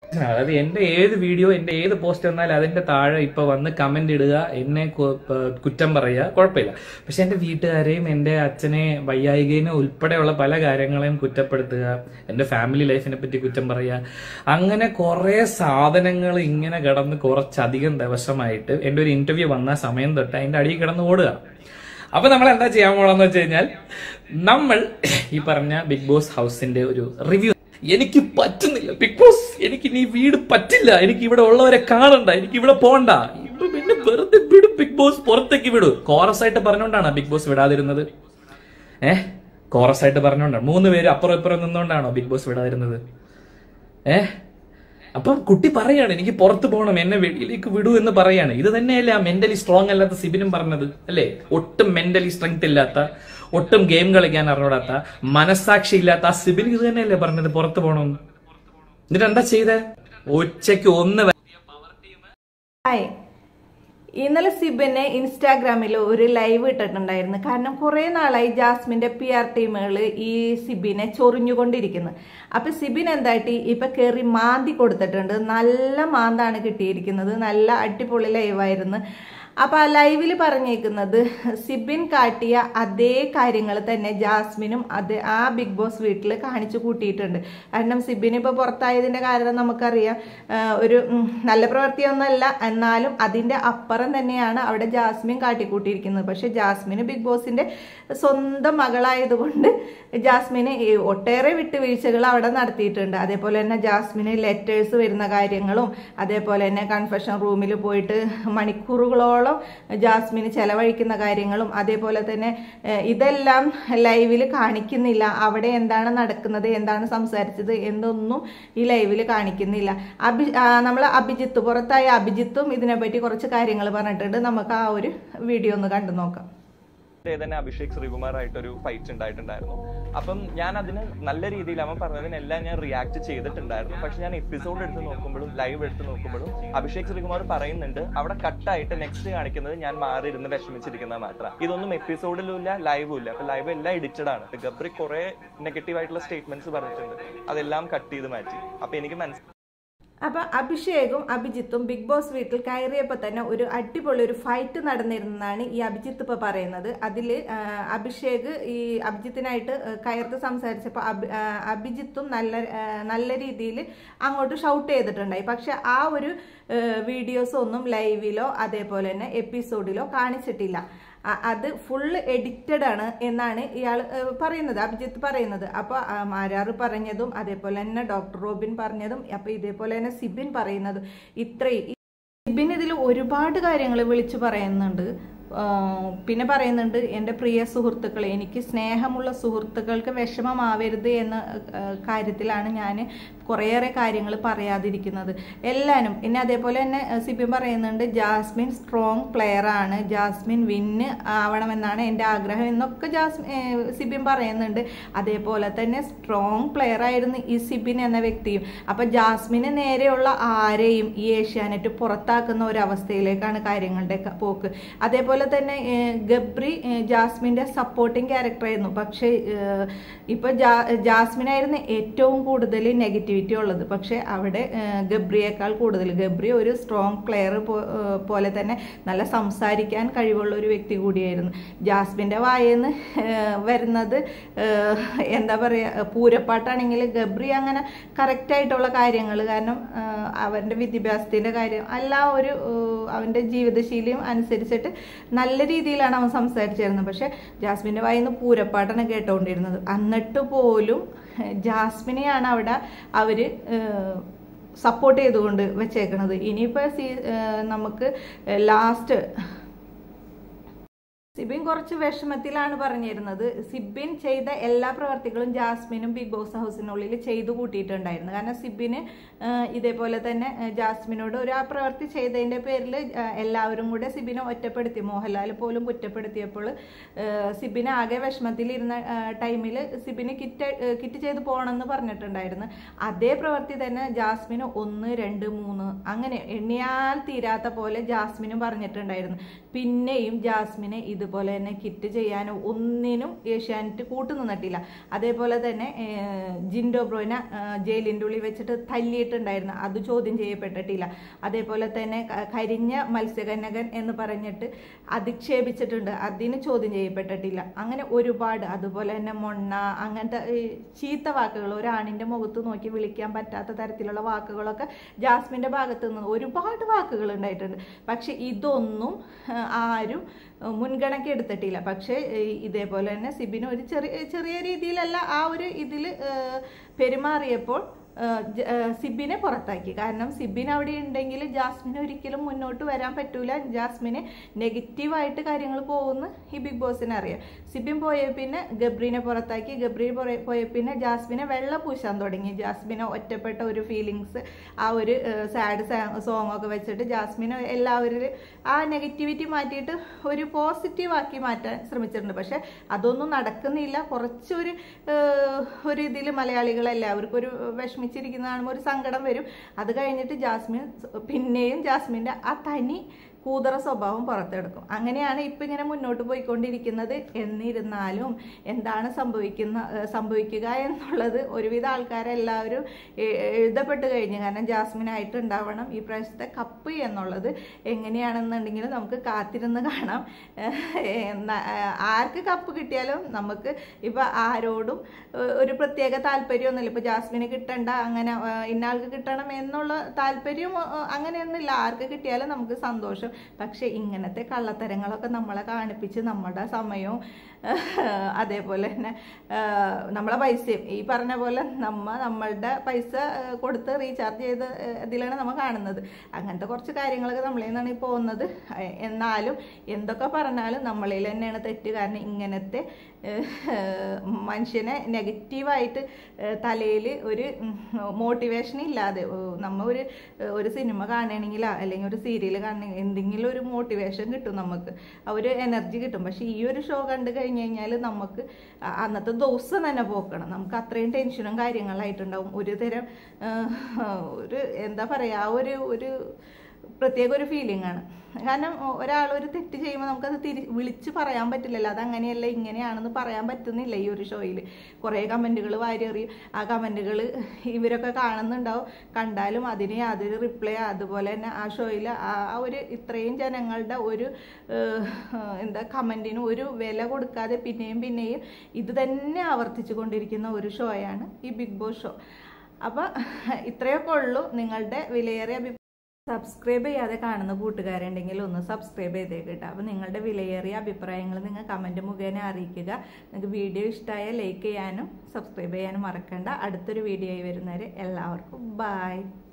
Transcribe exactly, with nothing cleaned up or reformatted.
അതായത് എന്റെ ഏത് വീഡിയോ എന്റെ ഏത് പോസ്റ്റ് വന്നാലും അതിന്റെ താഴെ ഇപ്പൊ വന്ന് കമന്റ് ഇടുക, എന്നെ കുറ്റം പറയുക, കുഴപ്പമില്ല. പക്ഷെ എന്റെ വീട്ടുകാരെയും എന്റെ അച്ഛനെ വയ്യായികേനെ ഉൾപ്പെടെയുള്ള പല കാര്യങ്ങളെയും കുറ്റപ്പെടുത്തുക, എന്റെ ഫാമിലി ലൈഫിനെ പറ്റി കുറ്റം പറയുക, അങ്ങനെ കുറെ സാധനങ്ങൾ ഇങ്ങനെ കിടന്ന് കുറച്ചധികം ദിവസമായിട്ട് എന്റെ ഒരു ഇന്റർവ്യൂ വന്ന സമയം തൊട്ട് അതിന്റെ അടിയിൽ കിടന്ന് ഓടുക. അപ്പൊ നമ്മൾ എന്താ ചെയ്യാൻ പോകണമെന്ന് വെച്ച് കഴിഞ്ഞാൽ, നമ്മൾ ഈ പറഞ്ഞ ബിഗ് ബോസ് ഹൗസിന്റെ ഒരു റിവ്യൂ. എനിക്ക് പറ്റുന്നില്ല ബിഗ് ബോസ്, എനിക്ക് ഇനി വീട് പറ്റില്ല, എനിക്ക് ഇവിടെ ഉള്ളവരെ കാണണ്ട, എനിക്ക് ഇവിടെ പോണ്ട, ഇപ്പൊ പിന്നെ വെറുതെ വിടും ബിഗ് ബോസ്, പുറത്തേക്ക് വിടും. കോറസ് ആയിട്ട് പറഞ്ഞുകൊണ്ടാണോ ബിഗ് ബോസ് വിടാതിരുന്നത്? ഏഹ് കോറസ് ആയിട്ട് പറഞ്ഞുകൊണ്ടാണ്, മൂന്ന് പേര് അപ്പുറം ഇപ്പുറം നിന്നുകൊണ്ടാണോ ബിഗ് ബോസ് വിടാതിരുന്നത്? ഏഹ് അപ്പം കുട്ടി പറയാണ് എനിക്ക് പുറത്ത് പോകണം, എന്നെ വെളിയിലേക്ക് വിടൂ എന്ന് പറയാണ്. ഇത് തന്നെയല്ലേ ആ മെന്റലി സ്ട്രോങ് അല്ലാത്ത സിബിനും പറഞ്ഞത് അല്ലേ? ഒട്ടും മെന്റലി സ്ട്രെങ്ത് ഇല്ലാത്ത, ഒട്ടും ഗെയിം കളിക്കാൻ അറിഞ്ഞൂടാത്ത, മനസ്സാക്ഷി ഇല്ലാത്ത ആ സിബിന് ഇത് തന്നെയല്ലേ പറഞ്ഞത് പുറത്ത് പോകണം. എന്നിട്ട് എന്താ ചെയ്തേ? ഉച്ചയ്ക്ക് ഒന്ന് ഇന്നലെ സിബിന് ഇൻസ്റ്റാഗ്രാമിൽ ഒരു ലൈവ് ഇട്ടിട്ടുണ്ടായിരുന്നു. കാരണം കുറെ നാളായി ജാസ്മിന്റെ പി ആർ ടീമുകൾ ഈ സിബിനെ ചൊറിഞ്ഞുകൊണ്ടിരിക്കുന്നു. അപ്പൊ സിബിൻ എന്തായിട്ട് ഇപ്പൊ കയറി മാന്തി കൊടുത്തിട്ടുണ്ട്. നല്ല മാന്താണ് കിട്ടിയിരിക്കുന്നത്. നല്ല അടിപൊളി ലൈവായിരുന്നു. അപ്പൊ ആ ലൈവിൽ പറഞ്ഞേക്കുന്നത് സിബിൻ കാട്ടിയ അതേ കാര്യങ്ങൾ തന്നെ ജാസ്മിനും അത് ആ ബിഗ് ബോസ് വീട്ടിൽ കാണിച്ചു കൂട്ടിയിട്ടുണ്ട്. കാരണം സിബിൻ ഇപ്പൊ പുറത്തായതിന്റെ കാരണം നമുക്കറിയാം, ഒരു നല്ല പ്രവൃത്തിയൊന്നല്ല, എന്നാലും അതിന്റെ അപ്പുറം തന്നെയാണ് അവിടെ ജാസ്മിൻ കാട്ടിക്കൂട്ടിയിരിക്കുന്നത്. പക്ഷെ ജാസ്മിന് ബിഗ് ബോസിന്റെ സ്വന്തം മകളായതുകൊണ്ട് ജാസ്മിന് ഒട്ടേറെ വിട്ടുവീഴ്ചകൾ അവിടെ നടത്തിയിട്ടുണ്ട്. അതേപോലെ തന്നെ ജാസ്മിന് ലെറ്റേഴ്സ് വരുന്ന കാര്യങ്ങളും, അതേപോലെ തന്നെ കൺഫെഷൻ റൂമിൽ പോയിട്ട് മണിക്കൂറുകളോളം ജാസ്മിന് ചെലവഴിക്കുന്ന കാര്യങ്ങളും, അതേപോലെ തന്നെ ഇതെല്ലാം ലൈവിൽ കാണിക്കുന്നില്ല. അവിടെ എന്താണ് നടക്കുന്നത്, എന്താണ് സംസാരിച്ചത് എന്നൊന്നും ഈ ലൈവിൽ കാണിക്കുന്നില്ല. അഭി നമ്മൾ അഭിജിത്ത് പുറത്തായ അഭിജിത്തും ഇതിനെപ്പറ്റി കുറച്ച് കാര്യങ്ങൾ പറഞ്ഞിട്ടുണ്ട്. നമുക്ക് ആ ഒരു വീഡിയോ ഒന്ന് കണ്ടു നോക്കാം. തന്നെ അഭിഷേക് ശ്രീകുമാറായിട്ടൊരു ഫൈറ്റ് ഉണ്ടായിട്ടുണ്ടായിരുന്നു. അപ്പം ഞാൻ അതിന് നല്ല രീതിയിൽ അവൻ പറഞ്ഞതിനെല്ലാം ഞാൻ റിയാക്ട് ചെയ്തിട്ടുണ്ടായിരുന്നു. പക്ഷെ ഞാൻ എപ്പിസോഡ് എടുത്ത് നോക്കുമ്പോഴും ലൈവ് എടുത്ത് നോക്കുമ്പോഴും അഭിഷേക് ശ്രീകുമാർ പറയുന്നുണ്ട് അവിടെ കട്ടായിട്ട് നെക്സ്റ്റ് കാണിക്കുന്നത് ഞാൻ മാറി ഇരുന്ന് വിഷമിച്ചിരിക്കുന്നത് മാത്രം. ഇതൊന്നും എപ്പിസോഡിലും ഇല്ല, ലൈവും ഇല്ല. അപ്പൊ ലൈവ് എല്ലാം എഡിറ്റഡ് ആണ്. ഗബ്രി കുറെ നെഗറ്റീവ് ആയിട്ടുള്ള സ്റ്റേറ്റ്മെന്റ്സ് പറഞ്ഞിട്ടുണ്ട്, അതെല്ലാം കട്ട് ചെയ്ത് മാറ്റി. അപ്പൊ എനിക്ക് മനസ്സിലായി. അപ്പൊ അഭിഷേകും അഭിജിത്തും ബിഗ് ബോസ് വീട്ടിൽ കയറിയപ്പോൾ തന്നെ ഒരു അടിപൊളി ഒരു ഫൈറ്റ് നടന്നിരുന്നതാണ് ഈ അഭിജിത്ത് ഇപ്പൊ പറയുന്നത്. അതില് അഭിഷേക് ഈ അഭിജിത്തിനായിട്ട് കയർത്ത് സംസാരിച്ചപ്പോൾ അഭിജിത്തും നല്ല നല്ല രീതിയിൽ അങ്ങോട്ട് ഷൗട്ട് ചെയ്തിട്ടുണ്ടായി. പക്ഷെ ആ ഒരു വീഡിയോസ് ഒന്നും ലൈവിലോ അതേപോലെ തന്നെ എപ്പിസോഡിലോ കാണിച്ചിട്ടില്ല. അത് ഫുള്ള് എഡിറ്റഡ് ആണ് എന്നാണ് ഇയാൾ പറയുന്നത്, അഭിജിത്ത് പറയുന്നത്. അപ്പൊ മാരാറ് പറഞ്ഞതും അതേപോലെ തന്നെ ഡോക്ടർ റോബിൻ പറഞ്ഞതും അപ്പൊ ഇതേപോലെ തന്നെ സിബിൻ പറയുന്നതും ഇത്രയും സിബിൻ ഇതിൽ ഒരുപാട് കാര്യങ്ങൾ വിളിച്ചു പറയുന്നുണ്ട്. പിന്നെ പറയുന്നുണ്ട് എൻ്റെ പ്രിയ സുഹൃത്തുക്കളെ, എനിക്ക് സ്നേഹമുള്ള സുഹൃത്തുക്കൾക്ക് വിഷമമാവരുത് എന്ന കാര്യത്തിലാണ് ഞാൻ കുറേയേറെ കാര്യങ്ങൾ പറയാതിരിക്കുന്നത് എല്ലാവരും. പിന്നെ അതേപോലെ തന്നെ സിബിൻ പറയുന്നുണ്ട് ജാസ്മിൻ സ്ട്രോങ് പ്ലെയർ ആണ്, ജാസ്മിൻ വിന്ന് ആവണമെന്നാണ് എൻ്റെ ആഗ്രഹം എന്നൊക്കെ ജാസ്മിൻ സിബിൻ പറയുന്നുണ്ട്. അതേപോലെ തന്നെ സ്ട്രോങ് പ്ലെയർ ആയിരുന്നു ഈ സിബിൻ എന്ന വ്യക്തിയും. അപ്പൊ ജാസ്മിന് നേരെയുള്ള ആരെയും ഈ ഏഷ്യാനെറ്റ് പുറത്താക്കുന്ന ഒരവസ്ഥയിലേക്കാണ് കാര്യങ്ങളുടെ പോക്ക്. അതേപോലെ തന്നെ ഗബ്രി ജാസ്മിന്റെ സപ്പോർട്ടിങ് ക്യാരക്ടറായിരുന്നു. പക്ഷെ ഇപ്പൊ ജാസ്മിനായിരുന്നു ഏറ്റവും കൂടുതൽ നെഗറ്റിവിറ്റി ഉള്ളത്. പക്ഷെ അവിടെ ഗബ്രിയേക്കാൾ കൂടുതൽ ഗബ്രി ഒരു സ്ട്രോങ് പ്ലെയർ പോലെ തന്നെ നല്ല സംസാരിക്കാൻ കഴിവുള്ള ഒരു വ്യക്തി കൂടിയായിരുന്നു. ജാസ്മിന്റെ വായെന്ന് വരുന്നത് എന്താ പറയാ പൂരപ്പാട്ടാണെങ്കിൽ ഗബ്രി അങ്ങനെ കറക്റ്റ് ആയിട്ടുള്ള കാര്യങ്ങൾ, കാരണം അവന്റെ വിദ്യാഭ്യാസത്തിന്റെ കാര്യം അല്ല, ഒരു അവന്റെ ജീവിതശൈലിയും അനുസരിച്ചിട്ട് നല്ല രീതിയിലാണ് അവൻ സംസാരിച്ചിരുന്നത്. പക്ഷെ ജാസ്മിന്റെ വായിന്ന് പൂരപ്പാട്ടാണ് കേട്ടോണ്ടിരുന്നത്. എന്നിട്ട് പോലും ജാസ്മിനെയാണ് അവിടെ അവര് സപ്പോർട്ട് ചെയ്തുകൊണ്ട് വെച്ചേക്കണത്. ഇനിയിപ്പോ നമുക്ക് ലാസ്റ്റ് സിബിൻ കുറച്ച് വിഷമത്തിലാണ് പറഞ്ഞിരുന്നത്. സിബിൻ ചെയ്ത എല്ലാ പ്രവർത്തികളും ജാസ്മിനും ബിഗ് ബോസ് ഹൗസിനുള്ളിൽ ചെയ്തു കൂട്ടിയിട്ടുണ്ടായിരുന്നു. കാരണം സിബിന് ഇതേപോലെ തന്നെ ജാസ്മിനോട് ഒരു ആ പ്രവൃത്തി ചെയ്തതിന്റെ പേരിൽ എല്ലാവരും കൂടെ സിബിനെ ഒറ്റപ്പെടുത്തി. മോഹൻലാൽ പോലും കുറ്റപ്പെടുത്തിയപ്പോൾ സിബിന് ആകെ വിഷമത്തിലിരുന്ന ടൈമിൽ സിബിന് കിറ്റ് കിറ്റ് ചെയ്ത് പോകണമെന്ന് പറഞ്ഞിട്ടുണ്ടായിരുന്നു. അതേ പ്രവൃത്തി തന്നെ ജാസ്മിന് ഒന്ന് രണ്ട് മൂന്ന് അങ്ങനെ എണ്ണിയാൽ തീരാത്ത പോലെ ജാസ്മിനും പറഞ്ഞിട്ടുണ്ടായിരുന്നു. പിന്നെയും ജാസ്മിനെ ഇതുപോലെ തന്നെ കിറ്റ് ചെയ്യാനോ ഒന്നിനും ഏഷ്യാനെറ്റ് കൂട്ടു നിന്നിട്ടില്ല. അതേപോലെ തന്നെ ജിൻഡോ ബ്രോയിനെ ജയിലിൻ്റെ ഉള്ളിൽ വെച്ചിട്ട് തല്ലിയിട്ടുണ്ടായിരുന്നു, അത് ചോദ്യം ചെയ്യപ്പെട്ടിട്ടില്ല. അതേപോലെ തന്നെ കരിഞ്ഞ മത്സ്യകന്യകൻ എന്ന് പറഞ്ഞിട്ട് അധിക്ഷേപിച്ചിട്ടുണ്ട്, അതിന് ചോദ്യം ചെയ്യപ്പെട്ടിട്ടില്ല. അങ്ങനെ ഒരുപാട്, അതുപോലെ തന്നെ മൊണ്ണ, അങ്ങനത്തെ ചീത്ത വാക്കുകൾ, ഒരാണിൻ്റെ മുഖത്ത് നോക്കി വിളിക്കാൻ പറ്റാത്ത തരത്തിലുള്ള വാക്കുകളൊക്കെ ജാസ്മിൻ്റെ ഭാഗത്ത് നിന്ന് ഒരുപാട് വാക്കുകൾ ഉണ്ടായിട്ടുണ്ട്. പക്ഷെ ഇതൊന്നും ആരും മുൻഗണന എടുത്തിട്ടില്ല. പക്ഷേ ഇതേപോലെ തന്നെ സിബിന് ഒരു ചെറിയ ചെറിയ രീതിയിലല്ല ആ ഒരു ഇതിൽ പെരുമാറിയപ്പോൾ സിബിനെ പുറത്താക്കി. കാരണം സിബിൻ അവിടെ ഉണ്ടെങ്കിൽ ജാസ്മിന് ഒരിക്കലും മുന്നോട്ട് വരാൻ പറ്റൂല. ജാസ്മിന് നെഗറ്റീവായിട്ട് കാര്യങ്ങൾ പോകുന്ന ഈ ബിഗ് ബോസിന് അറിയാം. സിബിൻ പോയ പിന്നെ ഗബ്രീനെ പുറത്താക്കി. ഗബ്രി പോയ പിന്നെ ജാസ്മിനെ വെള്ള പൂശാൻ തുടങ്ങി. ജാസ്മിനെ ഒറ്റപ്പെട്ട ഒരു ഫീലിങ്സ്, ആ ഒരു സാഡ് സോങ് ഒക്കെ വെച്ചിട്ട് ജാസ്മിനെ എല്ലാവരും ആ നെഗറ്റിവിറ്റി മാറ്റിയിട്ട് ഒരു പോസിറ്റീവ് ആക്കി മാറ്റാൻ ശ്രമിച്ചിട്ടുണ്ട്. പക്ഷെ അതൊന്നും നടക്കുന്നില്ല. കുറച്ചൊരു ഒരു ഇതിൽ മലയാളികളെല്ലാവർക്കും ഒരു വിഷമി ിരിക്കുന്ന കാണുമ്പോൾ ഒരു സങ്കടം വരും. അത് കഴിഞ്ഞിട്ട് ജാസ്മിൻ പിന്നെയും ജാസ്മിൻ്റെ ആ തനി കൂതറ സ്വഭാവം പുറത്തെടുക്കും. അങ്ങനെയാണ് ഇപ്പം ഇങ്ങനെ മുന്നോട്ട് പോയിക്കൊണ്ടിരിക്കുന്നത്. എന്നിരുന്നാലും എന്താണ് സംഭവിക്കുന്ന സംഭവിക്കുക എന്നുള്ളത് ഒരുവിധ ആൾക്കാരെല്ലാവരും എഴുതപ്പെട്ട് കഴിഞ്ഞു. കാരണം ജാസ്മിനായിട്ട് ഉണ്ടാവണം ഈ പ്രാവശ്യത്തെ കപ്പ് എന്നുള്ളത്. എങ്ങനെയാണെന്നുണ്ടെങ്കിൽ നമുക്ക് കാത്തിരുന്ന് കാണാം. ആർക്ക് കപ്പ് കിട്ടിയാലും നമുക്ക് ഇപ്പം ആരോടും ഒരു പ്രത്യേക താല്പര്യമൊന്നുമില്ല. ഇപ്പം ജാസ്മിന് കിട്ടണ്ട, അങ്ങനെ ഇന്നാൾക്ക് കിട്ടണം എന്നുള്ള താല്പര്യം അങ്ങനെയൊന്നുമില്ല. ആർക്ക് കിട്ടിയാലും നമുക്ക് സന്തോഷം. പക്ഷെ ഇങ്ങനത്തെ കള്ളത്തരങ്ങളൊക്കെ നമ്മളെ കാണിപ്പിച്ച് നമ്മുടെ സമയവും അതേപോലെ തന്നെ നമ്മളെ പൈസയും ഈ പറഞ്ഞ പോലെ നമ്മ നമ്മളുടെ പൈസ കൊടുത്ത് റീചാർജ് ചെയ്ത് ഇതിലാണ് നമ്മൾ കാണുന്നത്. അങ്ങനത്തെ കുറച്ച് കാര്യങ്ങളൊക്കെ നമ്മളിൽ നിന്നാണ് ഈ പോകുന്നത്. എന്നാലും എന്തൊക്കെ പറഞ്ഞാലും നമ്മളിൽ തന്നെയാണ് തെറ്റ്. കാരണം ഇങ്ങനത്തെ മനുഷ്യനെ നെഗറ്റീവായിട്ട് തലയിൽ ഒരു മോട്ടിവേഷൻ ഇല്ലാതെ നമ്മ ഒരു ഒരു സിനിമ കാണണമെങ്കിൽ അല്ലെങ്കിൽ ഒരു സീരിയൽ കാണണമെങ്കിൽ എന്തെങ്കിലും ഒരു മോട്ടിവേഷൻ കിട്ടും, നമുക്ക് ആ ഒരു എനർജി കിട്ടും. പക്ഷെ ഈ ഒരു ഷോ കണ്ടു കഴിഞ്ഞ് കഴിഞ്ഞാൽ നമുക്ക് അന്നത്തെ ദിവസം തന്നെ പോക്കണം. നമുക്ക് അത്രയും ടെൻഷനും കാര്യങ്ങളായിട്ടുണ്ടാവും. ഒരു തരം ഒരു എന്താ പറയുക, ആ ഒരു ഒരു പ്രത്യേക ഒരു ഫീലിംഗ് ആണ്. കാരണം ഒരാൾ ഒരു തെറ്റ് ചെയ്യുമ്പോൾ നമുക്കത് തിരി വിളിച്ച് പറയാൻ പറ്റില്ലല്ലോ. അതങ്ങനെയല്ല ഇങ്ങനെയാണെന്ന് പറയാൻ പറ്റുന്നില്ല. ഈ ഒരു ഷോയിൽ കുറേ കമൻറ്റുകൾ വാരിയെറിയും. ആ കമൻറ്റുകൾ ഇവരൊക്കെ കാണുന്നുണ്ടാവും. കണ്ടാലും അതിന് യാതൊരു റിപ്ലൈ, അതുപോലെ തന്നെ ആ ഷോയിൽ ആ ഒരു ഇത്രയും ജനങ്ങളുടെ ഒരു എന്താ കമൻറ്റിന് ഒരു വില കൊടുക്കാതെ പിന്നെയും പിന്നെയും ഇത് തന്നെ ആവർത്തിച്ചു കൊണ്ടിരിക്കുന്ന ഒരു ഷോയാണ് ഈ ബിഗ് ബോസ് ഷോ. അപ്പം ഇത്രയൊക്കെ ഉള്ളൂ. നിങ്ങളുടെ വിലയേറിയ അഭിപ്രായം സബ്സ്ക്രൈബ് ചെയ്യാതെ കാണുന്ന കൂട്ടുകാരുണ്ടെങ്കിൽ ഒന്ന് സബ്സ്ക്രൈബ് ചെയ്തേക്കിട്ടോ. അപ്പോൾ നിങ്ങളുടെ വിലയേറിയ അഭിപ്രായങ്ങൾ നിങ്ങൾ കമൻറ്റ് മുഖേന അറിയിക്കുക. നിങ്ങൾക്ക് വീഡിയോ ഇഷ്ടമായാൽ ലൈക്ക് ചെയ്യാനും സബ്സ്ക്രൈബ് ചെയ്യാനും മറക്കണ്ട. അടുത്തൊരു വീഡിയോ ആയി വരുന്നവരെ എല്ലാവർക്കും ബൈ.